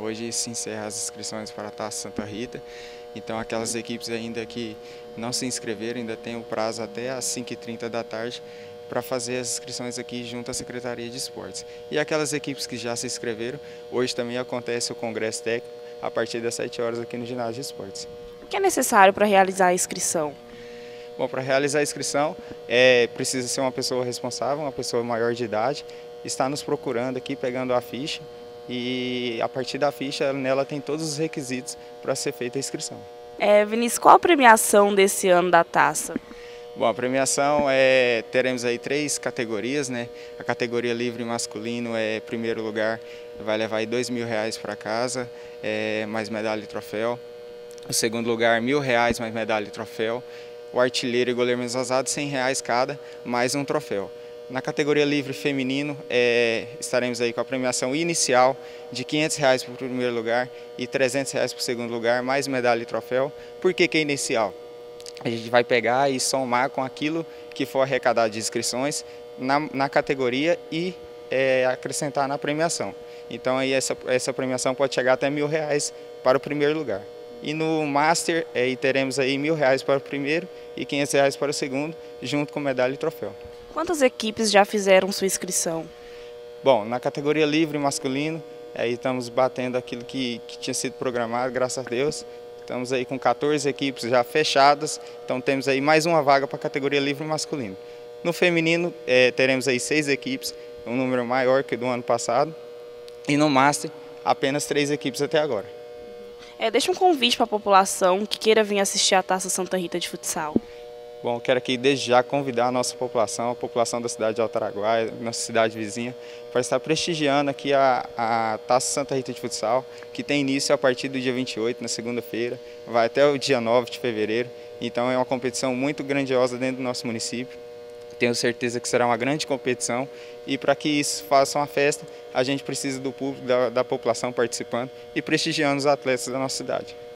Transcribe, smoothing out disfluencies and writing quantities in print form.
Hoje se encerra as inscrições para a Taça Santa Rita, então aquelas equipes ainda que não se inscreveram ainda têm o prazo até às 5h30 da tarde para fazer as inscrições aqui junto à Secretaria de Esportes. E aquelas equipes que já se inscreveram, hoje também acontece o Congresso Técnico a partir das 7 horas aqui no Ginásio de Esportes. O que é necessário para realizar a inscrição? Bom, para realizar a inscrição, precisa ser uma pessoa responsável, uma pessoa maior de idade, está nos procurando aqui, pegando a ficha, e a partir da ficha, nela tem todos os requisitos para ser feita a inscrição. Vinícius, qual a premiação desse ano da taça? Bom, a premiação teremos aí 3 categorias, né? A categoria livre masculino primeiro lugar, vai levar aí R$2.000 para casa, mais medalha e troféu. O segundo lugar, R$1.000 mais medalha e troféu. O artilheiro e goleiro menos vazado, R$100 cada, mais um troféu. Na categoria livre feminino, estaremos aí com a premiação inicial de R$500 para o primeiro lugar e R$300 para o segundo lugar, mais medalha e troféu. Por que é inicial? A gente vai pegar e somar com aquilo que for arrecadado de inscrições na categoria e acrescentar na premiação. Então aí essa premiação pode chegar até R$1.000 para o primeiro lugar. E no Master teremos aí R$1.000 para o primeiro e R$500 para o segundo, junto com medalha e troféu. Quantas equipes já fizeram sua inscrição? Bom, na categoria livre masculino, aí estamos batendo aquilo que tinha sido programado, graças a Deus. Estamos aí com 14 equipes já fechadas, então temos aí mais uma vaga para a categoria livre masculino. No feminino, teremos aí 6 equipes, um número maior que do ano passado. E no Master, apenas 3 equipes até agora. Deixa um convite para a população que queira vir assistir a Taça Santa Rita de futsal. Bom, quero aqui desde já convidar a população da cidade de Altaraguaia, nossa cidade vizinha, para estar prestigiando aqui a Taça Santa Rita de Futsal, que tem início a partir do dia 28, na segunda-feira, vai até o dia 9 de fevereiro. Então é uma competição muito grandiosa dentro do nosso município. Tenho certeza que será uma grande competição e para que isso faça uma festa, a gente precisa do público, da população participando e prestigiando os atletas da nossa cidade.